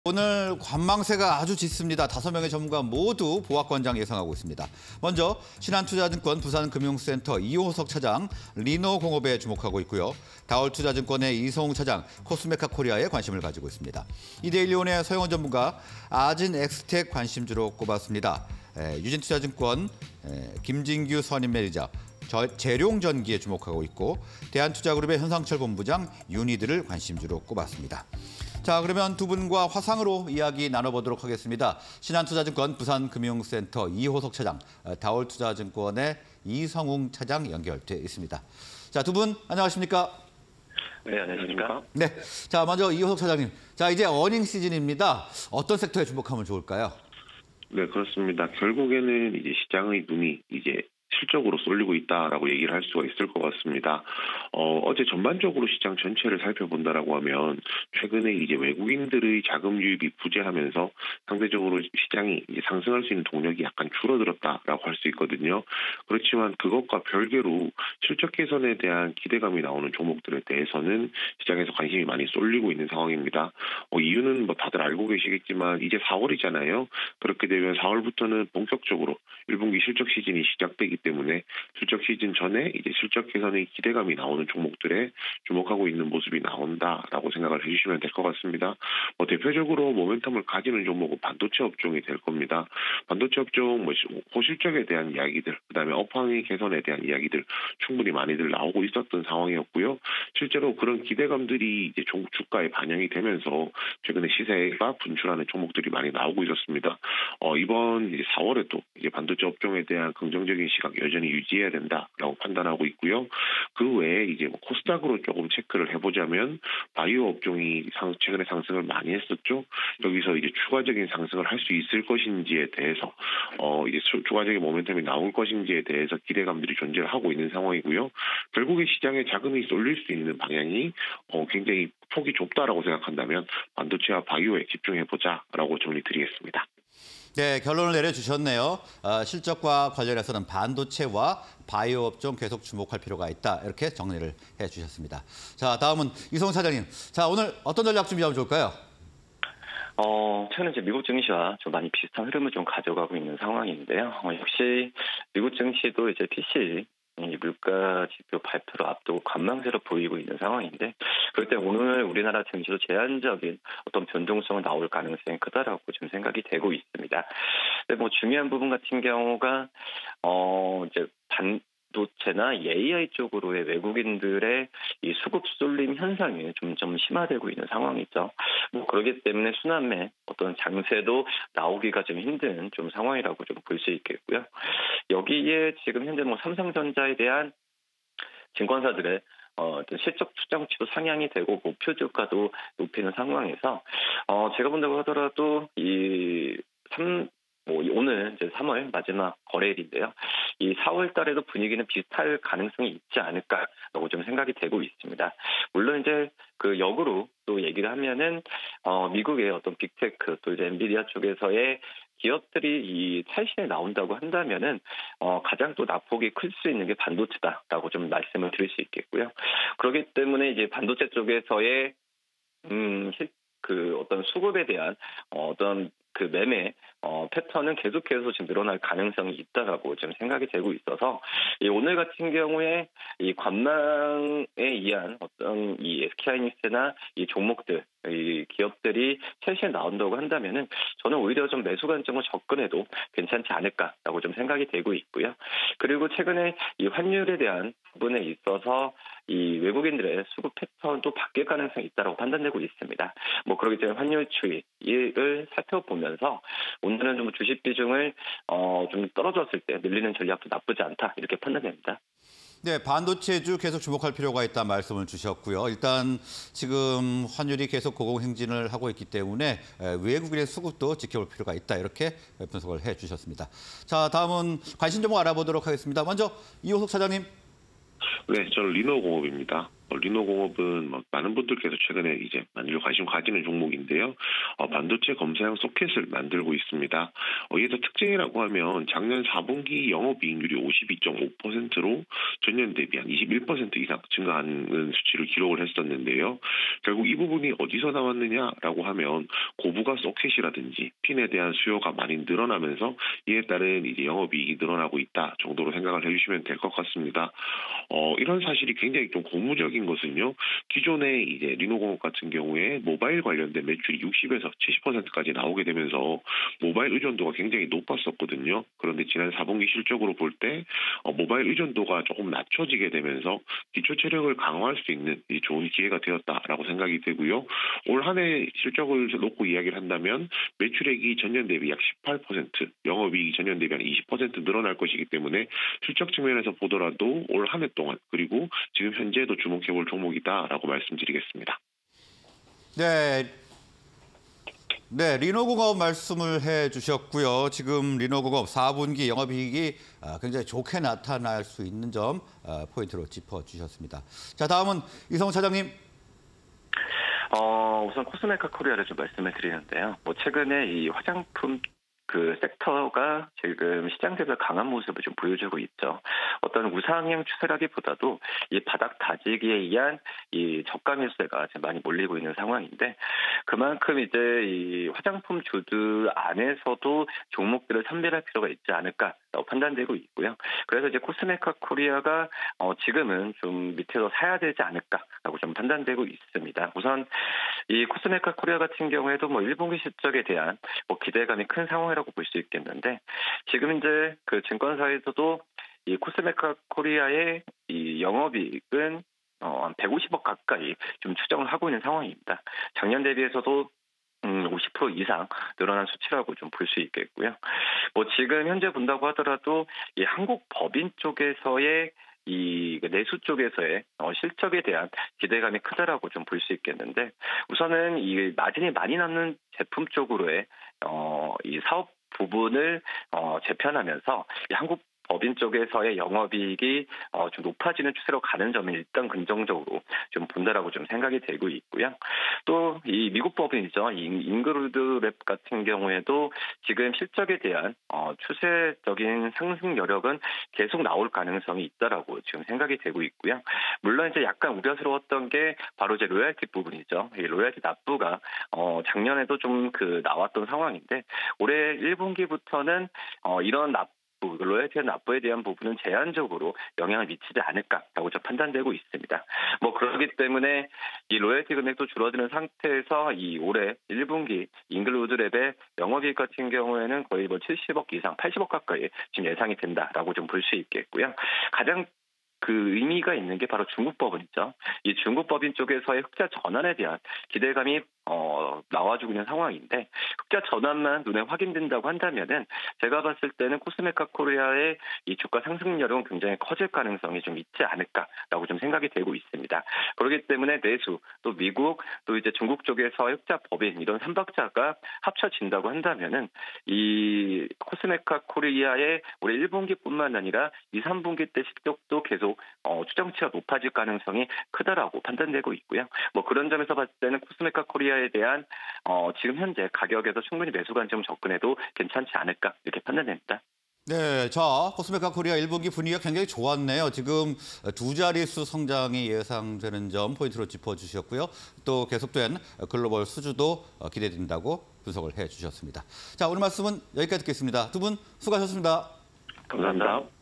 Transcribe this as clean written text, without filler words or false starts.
오늘 관망세가 아주 짙습니다. 5명의 전문가 모두 보합권장 예상하고 있습니다. 먼저 신한투자증권 부산금융센터 이호석 차장, 리노공업에 주목하고 있고요. 다올투자증권의 이성웅 차장, 코스메카코리아에 관심을 가지고 있습니다. 이데일리온의 서영원 전문가, 아진엑스텍 관심주로 꼽았습니다. 유진투자증권 김진규 선임 매니저, 재룡전기에 주목하고 있고 대한투자그룹의 현상철 본부장, 유니드를 관심주로 꼽았습니다. 자, 그러면 두 분과 화상으로 이야기 나눠보도록 하겠습니다. 신한투자증권 부산금융센터 이호석 차장, 다올투자증권의 이성웅 차장 연결돼 있습니다. 자, 두 분 안녕하십니까? 네, 안녕하십니까? 네, 자 먼저 이호석 차장님. 자, 이제 어닝 시즌입니다. 어떤 섹터에 주목하면 좋을까요? 네, 그렇습니다. 결국에는 이제 시장의 눈이 이제 실적으로 쏠리고 있다라고 얘기를 할 수가 있을 것 같습니다. 어제 전반적으로 시장 전체를 살펴본다라고 하면 최근에 이제 외국인들의 자금 유입이 부재하면서 상대적으로 시장이 이제 상승할 수 있는 동력이 약간 줄어들었다라고 할 수 있거든요. 그렇지만 그것과 별개로 실적 개선에 대한 기대감이 나오는 종목들에 대해서는 시장에서 관심이 많이 쏠리고 있는 상황입니다. 이유는 뭐 다들 알고 계시겠지만 이제 4월이잖아요. 그렇게 되면 4월부터는 본격적으로 1분기 실적 시즌이 시작되기 때문에 실적 시즌 전에 이제 실적 개선의 기대감이 나오는 종목들에 주목하고 있는 모습이 나온다라고 생각을 해주시면 될 것 같습니다. 대표적으로 모멘텀을 가지는 종목은 반도체 업종이 될 겁니다. 반도체 업종 고실적에 대한 이야기들, 그다음에 업황의 개선에 대한 이야기들 충분히 많이들 나오고 있었던 상황이었고요. 실제로 그런 기대감들이 이제 주가에 반영이 되면서 최근에 시세가 분출하는 종목들이 많이 나오고 있었습니다. 이번 이제 4월에도 이제 반도체 업종에 대한 긍정적인 시각 여전히 유지해야 된다라고 판단하고 있고요. 그 외에 이제 코스닥으로 조금 체크를 해보자면 바이오 업종이 최근에 상승을 많이 했었죠. 여기서 이제 추가적인 상승을 할 수 있을 것인지에 대해서 이제 추가적인 모멘텀이 나올 것인지에 대해서 기대감들이 존재를 하고 있는 상황이고요. 결국에 시장에 자금이 쏠릴 수 있는 방향이 굉장히 폭이 좁다라고 생각한다면 반도체와 바이오에 집중해보자라고 정리드리겠습니다. 네, 결론을 내려주셨네요. 실적과 관련해서는 반도체와 바이오 업종 계속 주목할 필요가 있다. 이렇게 정리를 해주셨습니다. 자, 다음은 이성훈 차장님. 자, 오늘 어떤 전략 준비하면 좋을까요? 최근 이제 미국 증시와 좀 많이 비슷한 흐름을 좀 가져가고 있는 상황인데요. 역시 미국 증시도 이제 PC 물가 지표 발표를 앞두고 관망세로 보이고 있는 상황인데, 그럴 때 오늘 우리나라 증시도 제한적인 어떤 변동성은 나올 가능성이 크다라고 좀 생각이 되고 있습니다. 근데 중요한 부분 같은 경우가 이제 반도체나 AI 쪽으로의 외국인들의 이 수급 쏠림 현상이 점점 심화되고 있는 상황이죠. 그렇기 때문에 순환매 어떤 장세도 나오기가 좀 힘든 좀 상황이라고 좀 볼 수 있겠고요. 여기에 지금 현재 삼성전자에 대한 증권사들의 어떤 실적 추정치도 상향이 되고 목표 주가도 높이는 상황에서 제가 본다고 하더라도 오늘 이제 3월 마지막 거래일인데요. 이 4월 달에도 분위기는 비슷할 가능성이 있지 않을까라고 좀 생각이 되고 있습니다. 물론 이제 그 역으로 또 얘기를 하면은 미국의 어떤 빅테크 또 이제 엔비디아 쪽에서의 기업들이 이 탈신에 나온다고 한다면은 가장 또 낙폭이 클 수 있는 게 반도체다라고 좀 말씀을 드릴 수 있겠고요. 그렇기 때문에 이제 반도체 쪽에서의 그 어떤 수급에 대한 어떤 그 매매 패턴은 계속해서 지금 늘어날 가능성이 있다라고 좀 생각이 되고 있어서 오늘 같은 경우에 이 관망에 의한 어떤 이 SK하이닉스나 이 종목들, 이 기업들이 셋이 나온다고 한다면은 저는 오히려 좀 매수 관점을 접근해도 괜찮지 않을까라고 좀 생각이 되고 있고요. 그리고 최근에 이 환율에 대한 부분에 있어서 이 외국인들의 수급 패턴도 바뀔 가능성이 있다고 판단되고 있습니다. 그렇기 때문에 환율 추이를 살펴보면서 오늘은 좀 주식 비중을 좀 떨어졌을 때 늘리는 전략도 나쁘지 않다 이렇게 판단됩니다. 네, 반도체주 계속 주목할 필요가 있다 말씀을 주셨고요. 일단 지금 환율이 계속 고공행진을 하고 있기 때문에 외국인의 수급도 지켜볼 필요가 있다 이렇게 분석을 해주셨습니다. 자, 다음은 관심 종목 알아보도록 하겠습니다. 먼저 이호석 차장님. 네, 저는 리노공업입니다. 리노공업은 많은 분들께서 최근에 이제 많이 관심 가지는 종목인데요. 반도체 검사용 소켓을 만들고 있습니다. 이에 더 특징이라고 하면 작년 4분기 영업이익률이 52.5%로 전년 대비 한 21% 이상 증가하는 수치를 기록을 했었는데요. 결국 이 부분이 어디서 나왔느냐라고 하면 고부가 소켓이라든지 핀에 대한 수요가 많이 늘어나면서 이에 따른 이제 영업이익이 늘어나고 있다 정도로 생각을 해주시면 될 것 같습니다. 이런 사실이 굉장히 좀 고무적인 것은요. 기존의 이제 리노공업 같은 경우에 모바일 관련된 매출이 60에서 70%까지 나오게 되면서 모바일 의존도가 굉장히 높았었거든요. 그런데 지난 4분기 실적으로 볼 때 모바일 의존도가 조금 낮춰지게 되면서 기초 체력을 강화할 수 있는 좋은 기회가 되었다라고 생각이 되고요. 올 한 해 실적을 놓고 이야기를 한다면 매출액이 전년 대비 약 18%, 영업이익이 전년 대비 한 20% 늘어날 것이기 때문에 실적 측면에서 보더라도 올 한 해 동안 그리고 지금 현재도 주목해볼 종목이다라고 말씀드리겠습니다. 네, 리노공업 말씀을 해주셨고요. 지금 리노공업 4분기 영업이익이 굉장히 좋게 나타날 수 있는 점 포인트로 짚어주셨습니다. 자, 다음은 이성훈 차장님. 우선 코스메카 코리아를 좀 말씀을 드리는데요. 최근에 이 화장품 섹터가 지금 시장 대비 강한 모습을 좀 보여주고 있죠. 어떤 우상향 추세라기보다도 이 바닥 다지기에 의한 이 저가 매수세가 지금 많이 몰리고 있는 상황인데 그만큼 이제 이 화장품 주주 안에서도 종목들을 선별할 필요가 있지 않을까라고 판단되고 있고요. 그래서 이제 코스메카 코리아가 지금은 좀 밑에서 사야 되지 않을까라고 좀 판단되고 있습니다. 우선 이 코스메카 코리아 같은 경우에도 1분기 실적에 대한 기대감이 큰 상황이라고 볼 수 있겠는데 지금 이제 증권사에서도 이 코스메카 코리아의 이 영업이익은 한 150억 가까이 좀 추정을 하고 있는 상황입니다. 작년 대비해서도 50% 이상 늘어난 수치라고 좀 볼 수 있겠고요. 지금 현재 본다고 하더라도 이 한국 법인 쪽에서의 이 내수 쪽에서의 실적에 대한 기대감이 크다라고 좀 볼 수 있겠는데 우선은 이 마진이 많이 남는 제품 쪽으로의 이 사업 부분을 재편하면서 이 한국 법인 쪽에서의 영업이익이 좀 높아지는 추세로 가는 점은 일단 긍정적으로 좀 본다라고 좀 생각이 되고 있고요. 또 이 미국 법인이죠. 잉그루드랩 같은 경우에도 지금 실적에 대한 추세적인 상승 여력은 계속 나올 가능성이 있다라고 지금 생각이 되고 있고요. 물론 이제 약간 우려스러웠던 게 바로 이제 로열티 부분이죠. 이 로열티 납부가 작년에도 좀 나왔던 상황인데 올해 1분기부터는 이런 로열티 납부에 대한 부분은 제한적으로 영향을 미치지 않을까라고 좀 판단되고 있습니다. 그렇기 때문에 이 로열티 금액도 줄어드는 상태에서 이 올해 1분기 잉글루드랩의 영업이익 같은 경우에는 거의 70억 이상, 80억 가까이 지금 예상이 된다라고 좀 볼 수 있겠고요. 가장 의미가 있는 게 바로 중국 법인이죠. 이 중국 법인 쪽에서의 흑자 전환에 대한 기대감이 나와주고 있는 상황인데 흑자 전환만 눈에 확인된다고 한다면은 제가 봤을 때는 코스메카 코리아의 이 주가 상승률은 굉장히 커질 가능성이 좀 있지 않을까라고 좀 생각이 되고 있습니다. 그렇기 때문에 내수 또 미국 또 이제 중국 쪽에서의 흑자 법인 이런 3박자가 합쳐진다고 한다면은 이 코스메카 코리아의 올해 1분기뿐만 아니라 2, 3분기 때 실적도 계속 추정치가 높아질 가능성이 크다라고 판단되고 있고요. 그런 점에서 봤을 때는 코스메카 코리아에 대한 지금 현재 가격에서 충분히 매수 관점 접근해도 괜찮지 않을까 이렇게 판단됩니다. 네, 자, 코스메카 코리아 1분기 분위기가 굉장히 좋았네요. 지금 두 자릿수 성장이 예상되는 점 포인트로 짚어주셨고요. 또 계속된 글로벌 수주도 기대된다고 분석을 해주셨습니다. 자, 오늘 말씀은 여기까지 듣겠습니다. 두 분 수고하셨습니다. 감사합니다.